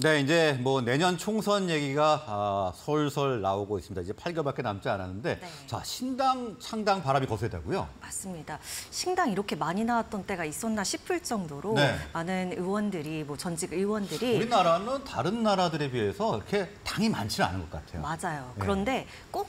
네, 이제 뭐 내년 총선 얘기가 솔솔 나오고 있습니다. 이제 8개월밖에 남지 않았는데, 네. 자, 신당 창당 바람이 거세다고요? 맞습니다. 신당 이렇게 많이 나왔던 때가 있었나 싶을 정도로 네. 많은 의원들이, 전직 의원들이 우리나라는 다른 나라들에 비해서 이렇게 당이 많지는 않은 것 같아요. 맞아요. 네. 그런데 꼭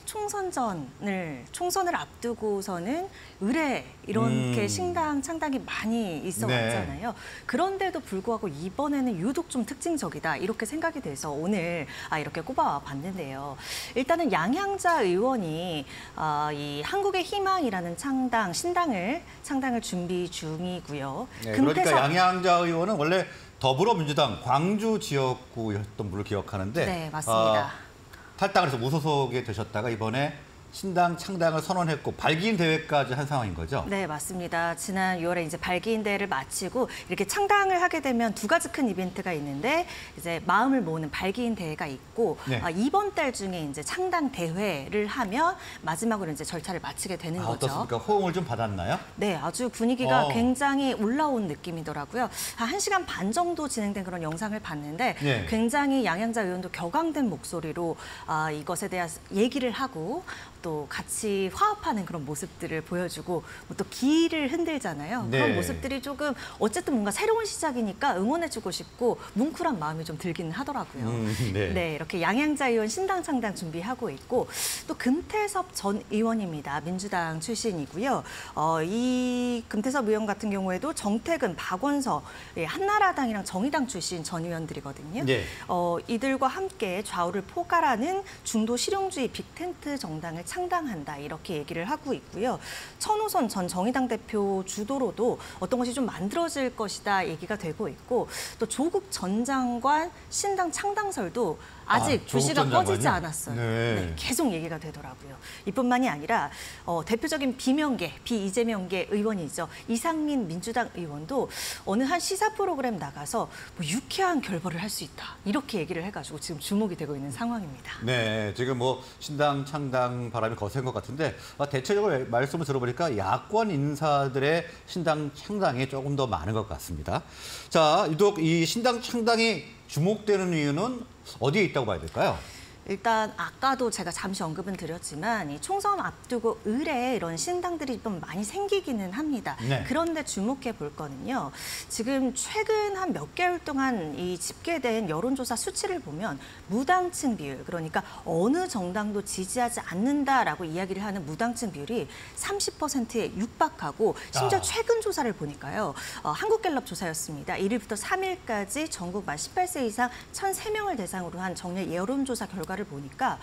총선을 앞두고서는 의뢰 이렇게 신당 창당이 많이 있어 왔잖아요. 네. 그런데도 불구하고 이번에는 유독 좀 특징적이다 이렇게 생각이 돼서 오늘 이렇게 꼽아봤는데요. 일단은 양향자 의원이 이 한국의 희망이라는 창당을 준비 중이고요. 네, 그러니까 양향자 의원은 원래 더불어민주당 광주 지역구였던 분을 기억하는데, 네, 맞습니다. 탈당을 해서 무소속이 되셨다가 이번에 신당 창당을 선언했고 발기인 대회까지 한 상황인 거죠? 네, 맞습니다. 지난 6월에 이제 발기인 대회를 마치고 이렇게 창당을 하게 되면 두 가지 큰 이벤트가 있는데 이제 마음을 모으는 발기인 대회가 있고 네. 이번 달 중에 이제 창당 대회를 하면 마지막으로 이제 절차를 마치게 되는 거죠. 어떻습니까? 호응을 좀 받았나요? 네, 아주 분위기가 굉장히 올라온 느낌이더라고요. 한 1시간 반 정도 진행된 그런 영상을 봤는데 네. 굉장히 양향자 의원도 격앙된 목소리로 이것에 대한 얘기를 하고 또 같이 화합하는 그런 모습들을 보여주고 또 기를 흔들잖아요. 네. 그런 모습들이 조금 어쨌든 뭔가 새로운 시작이니까 응원해주고 싶고 뭉클한 마음이 좀 들기는 하더라고요. 네. 네, 이렇게 양향자 의원 신당 창당 준비하고 있고 또 금태섭 전 의원입니다. 민주당 출신이고요. 이 금태섭 의원 같은 경우에도 정태근, 박원서, 한나라당이랑 정의당 출신 전 의원들이거든요. 네. 이들과 함께 좌우를 포괄하는 중도 실용주의 빅텐트 정당을 창당한다 이렇게 얘기를 하고 있고요. 천호선 전 정의당 대표 주도로도 어떤 것이 좀 만들어질 것이다 얘기가 되고 있고 또 조국 전 장관 신당 창당설도 아직 불씨가 꺼지지 않았어요. 네. 네, 계속 얘기가 되더라고요. 이뿐만이 아니라 대표적인 비이재명계 의원이죠. 이상민 민주당 의원도 어느 한 시사 프로그램 나가서 뭐 유쾌한 결벌을 할 수 있다. 이렇게 얘기를 해가지고 지금 주목이 되고 있는 상황입니다. 네, 지금 뭐 신당 창당 바람이 거센 것 같은데 대체적으로 말씀을 들어보니까 야권 인사들의 신당 창당이 조금 더 많은 것 같습니다. 자, 유독 이 신당 창당이 주목되는 이유는 어디에 있다고 봐야 될까요? 일단 아까도 제가 잠시 언급은 드렸지만 이 총선 앞두고 의뢰 이런 신당들이 좀 많이 생기기는 합니다. 네. 그런데 주목해 볼 거는요. 지금 최근 한 몇 개월 동안 이 집계된 여론조사 수치를 보면 무당층 비율, 그러니까 어느 정당도 지지하지 않는다라고 이야기를 하는 무당층 비율이 30%에 육박하고 심지어 최근 조사를 보니까요. 한국갤럽 조사였습니다. 1일부터 3일까지 전국 만 18세 이상 1,003명을 대상으로 한 정례 여론조사 결과를 보니까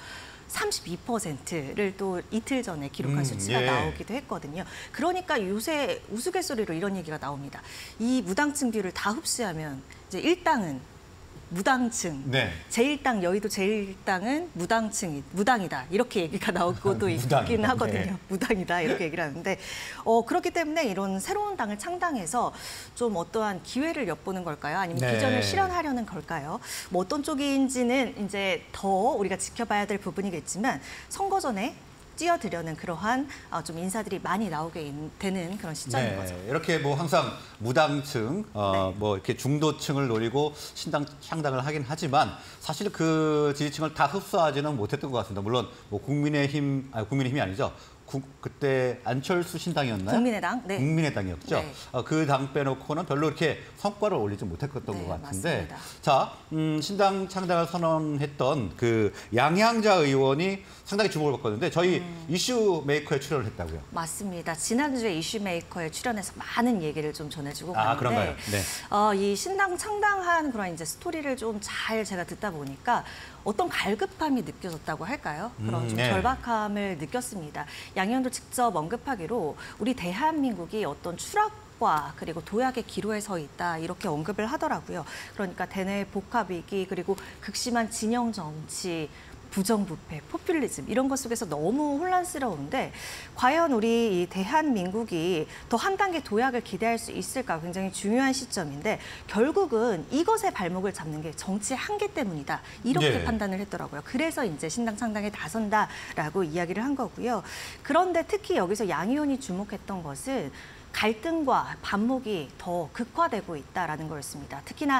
32%를 또 이틀 전에 기록한 수치가 나오기도 했거든요. 그러니까 요새 우스갯소리로 이런 얘기가 나옵니다. 이 무당층 비율을 다 흡수하면 이제 1당은 무당층, 네. 제1당 여의도 제1당은 무당이다 이렇게 얘기가 나오고도 있긴 하거든요. 네. 무당이다 이렇게 얘기를 하는데 그렇기 때문에 이런 새로운 당을 창당해서 좀 어떠한 기회를 엿보는 걸까요? 아니면 비전을 실현하려는 걸까요? 뭐 어떤 쪽인지는 이제 더 우리가 지켜봐야 될 부분이겠지만 선거 전에 찌어들려는 그러한 좀 인사들이 많이 나오게 되는 그런 시점인 거죠. 이렇게 뭐 항상 무당층, 뭐 이렇게 중도층을 노리고 신당 창당을 하긴 하지만 사실 그 지지층을 다 흡수하지는 못했던 것 같습니다. 물론 뭐 국민의힘이 아니죠. 그때 안철수 신당이었나요? 국민의당. 네. 국민의당이었죠. 네. 그 당 빼놓고는 별로 이렇게 성과를 올리지 못했던 것 같은데. 맞습니다. 자, 신당 창당을 선언했던 그 양향자 의원이 상당히 주목을 받거든요. 저희 이슈 메이커에 출연을 했다고요. 맞습니다. 지난주에 이슈 메이커에 출연해서 많은 얘기를 좀 전해주고 갔는데 그런가요? 네. 이 신당 창당한 그런 이제 스토리를 좀 잘 제가 듣다 보니까 어떤 갈급함이 느껴졌다고 할까요? 그런 좀 절박함을 느꼈습니다. 양 의원도 직접 언급하기로 우리 대한민국이 어떤 추락과 그리고 도약의 기로에 서 있다 이렇게 언급을 하더라고요. 그러니까 대내 복합 위기 그리고 극심한 진영 정치 부정부패, 포퓰리즘 이런 것 속에서 너무 혼란스러운데 과연 우리 이 대한민국이 더 한 단계 도약을 기대할 수 있을까 굉장히 중요한 시점인데 결국은 이것에 발목을 잡는 게 정치의 한계 때문이다. 이렇게 판단을 했더라고요. 그래서 이제 신당 창당에 나선다라고 이야기를 한 거고요. 그런데 특히 여기서 양 의원이 주목했던 것은 갈등과 반목이 더 극화되고 있다라는 거였습니다. 특히나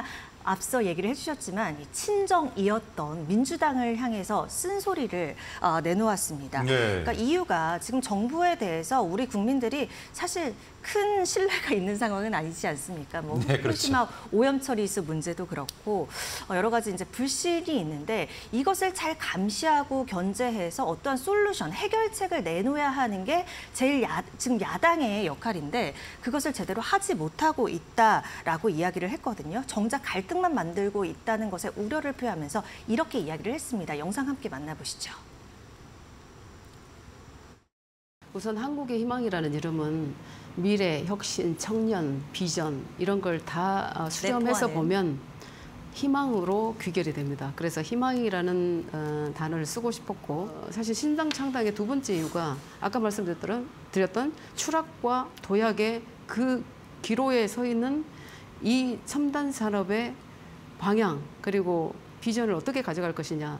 앞서 얘기를 해주셨지만 이 친정이었던 민주당을 향해서 쓴소리를 내놓았습니다. 네. 그러니까 이유가 지금 정부에 대해서 우리 국민들이 사실 큰 신뢰가 있는 상황은 아니지 않습니까? 뭐 네, 그렇죠. 후쿠시마 오염 처리수 문제도 그렇고 여러 가지 이제 불신이 있는데 이것을 잘 감시하고 견제해서 어떠한 솔루션, 해결책을 내놓아야 하는 게 제일 지금 야당의 역할인데 그것을 제대로 하지 못하고 있다라고 이야기를 했거든요. 정작 갈등만 만들고 있다는 것에 우려를 표하면서 이렇게 이야기를 했습니다. 영상 함께 만나보시죠. 우선 한국의 희망이라는 이름은 미래, 혁신, 청년, 비전 이런 걸 다 수렴해서 보면 희망으로 귀결이 됩니다. 그래서 희망이라는 단어를 쓰고 싶었고 사실 신당 창당의 두 번째 이유가 아까 말씀드렸던 추락과 도약의 그 기로에 서 있는 이 첨단 산업의 방향 그리고 비전을 어떻게 가져갈 것이냐.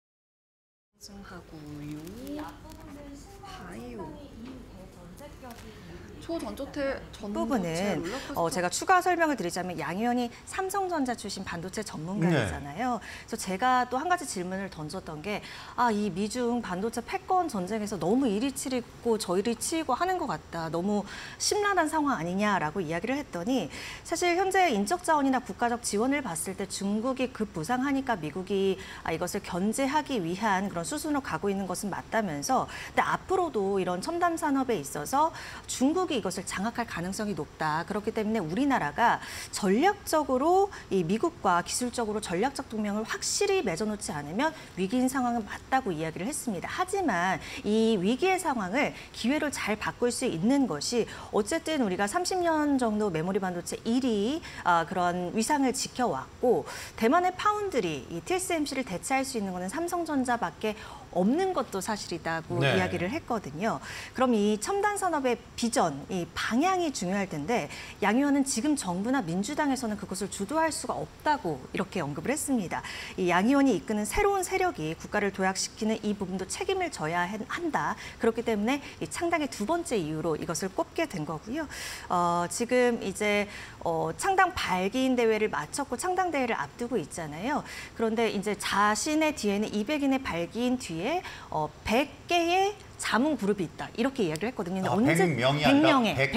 부분은 제가 추가 설명을 드리자면 양 의원이 삼성전자 출신 반도체 전문가이잖아요. 그래서 제가 또 한 가지 질문을 던졌던 게 이 미중 반도체 패권 전쟁에서 너무 이리 치고 저리 치고 하는 것 같다. 너무 심란한 상황 아니냐라고 이야기를 했더니 사실 현재 인적 자원이나 국가적 지원을 봤을 때 중국이 급부상하니까 미국이 이것을 견제하기 위한 그런 수순으로 가고 있는 것은 맞다면서 근데 앞으로도 이런 첨단 산업에 있어서 중국이 이것을 장악할 가능성이 높다. 그렇기 때문에 우리나라가 전략적으로 이 미국과 기술적으로 전략적 동맹을 확실히 맺어놓지 않으면 위기인 상황은 맞다고 이야기를 했습니다. 하지만 이 위기의 상황을 기회로 잘 바꿀 수 있는 것이 어쨌든 우리가 30년 정도 메모리 반도체 1위 그런 위상을 지켜왔고 대만의 파운드리, 이 TSMC를 대체할 수 있는 것은 삼성전자밖에 없는 것도 사실이다고 네. 이야기를 했거든요. 그럼 이 첨단 산업의 비전, 이 방향이 중요할 텐데 양 의원은 지금 정부나 민주당에서는 그것을 주도할 수가 없다고 이렇게 언급을 했습니다. 이 양 의원이 이끄는 새로운 세력이 국가를 도약시키는 이 부분도 책임을 져야 한다. 그렇기 때문에 이 창당의 두 번째 이유로 이것을 꼽게 된 거고요. 지금 이제 창당 발기인 대회를 마쳤고 창당 대회를 앞두고 있잖아요. 그런데 이제 자신의 뒤에는 200인의 발기인 뒤에 100개의 자문 그룹이 있다. 이렇게 이야기를 했거든요. 100명이 아니라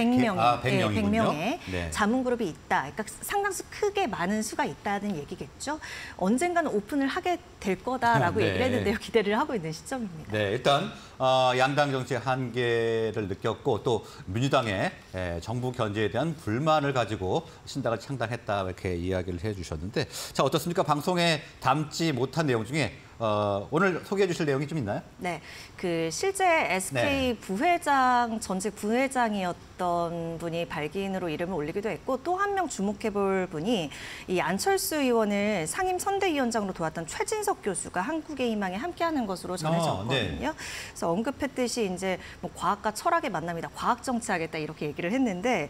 100명의 네. 자문 그룹이 있다. 그러니까 상당수 크게 많은 수가 있다는 얘기겠죠. 언젠가는 오픈을 하게 될 거다라고 네. 얘기를 했는데요. 기대를 하고 있는 시점입니다. 네, 일단 양당 정치의 한계를 느꼈고 또 민주당의 정부 견제에 대한 불만을 가지고 신당을 창당했다 이렇게 이야기를 해주셨는데 자 어떻습니까? 방송에 담지 못한 내용 중에 오늘 소개해 주실 내용이 좀 있나요? 네, 그 실제 SK 부회장, 전직 부회장이었던 분이 발기인으로 이름을 올리기도 했고 또 한 명 주목해볼 분이 이 안철수 의원을 상임 선대위원장으로 도왔던 최진석 교수가 한국의 희망에 함께하는 것으로 전해졌거든요. 네. 그래서 언급했듯이 이제 뭐 과학과 철학의 만남이다, 과학 정치하겠다 이렇게 얘기를 했는데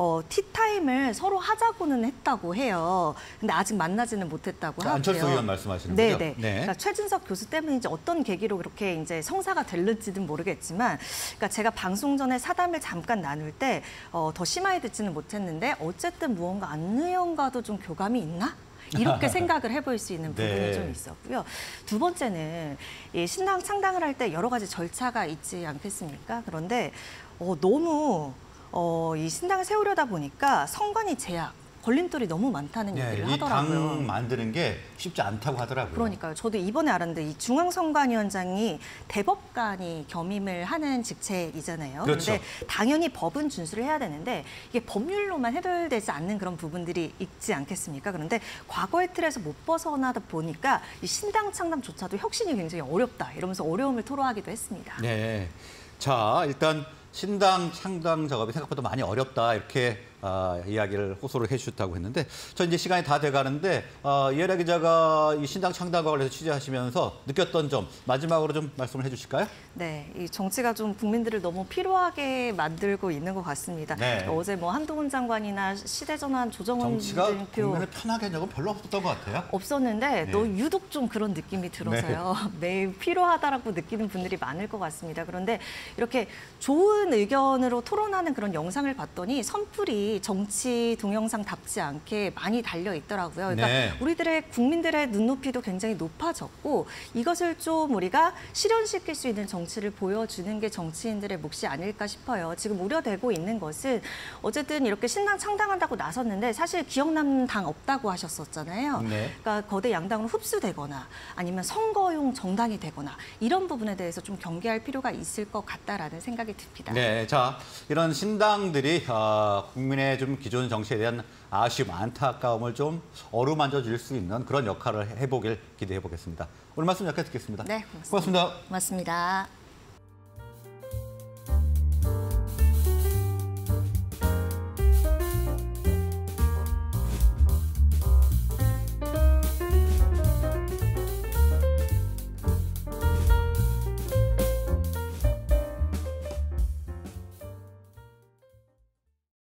티타임을 서로 하자고는 했다고 해요. 근데 아직 만나지는 못했다고 하고요. 안철수 의원 말씀하시는 거죠? 네. 그러니까 최진석 교수 때문에 이제 어떤 계기로 그렇게 이제 성사가 될는지는 모르겠지만, 그러니까 제가 방송 전에 사담을 잠깐 나눌 때 더 심하게 듣지는 못했는데 어쨌든 무언가 안 의원과도 좀 교감이 있나? 이렇게 생각을 해볼 수 있는 부분이 네. 좀 있었고요. 두 번째는 이 신당 창당을 할 때 여러 가지 절차가 있지 않겠습니까? 그런데 너무 이 신당을 세우려다 보니까 선관위 제약, 걸림돌이 너무 많다는 얘기를 하더라고요. 이 당 만드는 게 쉽지 않다고 하더라고요. 그러니까요. 저도 이번에 알았는데 이 중앙선관위원장이 대법관이 겸임을 하는 직책이잖아요. 그렇죠. 그런데 당연히 법은 준수를 해야 되는데 이게 법률로만 해결되지 않는 그런 부분들이 있지 않겠습니까? 그런데 과거의 틀에서 못 벗어나다 보니까 이 신당 창당조차도 혁신이 굉장히 어렵다. 이러면서 어려움을 토로하기도 했습니다. 네. 자, 일단 신당 창당 작업이 생각보다 많이 어렵다 이렇게 이야기를 호소를 해주셨다고 했는데 저 이제 시간이 다 돼가는데 이혜라 기자가 이 신당 창당과 관련해서 취재하시면서 느꼈던 점 마지막으로 좀 말씀을 해주실까요? 네, 이 정치가 좀 국민들을 너무 피로하게 만들고 있는 것 같습니다. 네. 어제 뭐 한동훈 장관이나 시대전환 조정원 정치가 대표 국민을 편하게 한 적은 별로 없었던 것 같아요. 없었는데 네. 또 유독 좀 그런 느낌이 들어서요. 매일 피로하다라고 느끼는 분들이 많을 것 같습니다. 그런데 이렇게 좋은 의견으로 토론하는 그런 영상을 봤더니 선풀이 댓글이 정치 동영상답지 않게 많이 달려 있더라고요. 그러니까 네. 우리들의 국민들의 눈높이도 굉장히 높아졌고 이것을 좀 우리가 실현시킬 수 있는 정치를 보여주는 게 정치인들의 몫이 아닐까 싶어요. 지금 우려되고 있는 것은 어쨌든 이렇게 신당 창당한다고 나섰는데 사실 기억 남는 당 없다고 하셨었잖아요. 네. 그러니까 거대 양당으로 흡수되거나 아니면 선거용 정당이 되거나 이런 부분에 대해서 좀 경계할 필요가 있을 것 같다라는 생각이 듭니다. 네, 자 이런 신당들이 국민의 좀 기존 정치에 대한 아쉬움, 안타까움을 좀 어루만져 줄 수 있는 그런 역할을 해보길 기대해 보겠습니다. 오늘 말씀 여기까지 듣겠습니다. 네, 고맙습니다. 고맙습니다.